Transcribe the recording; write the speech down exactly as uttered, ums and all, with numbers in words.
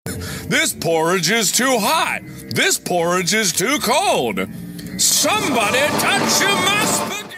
This porridge is too hot. This porridge is too cold. Somebody touch my spaghetti!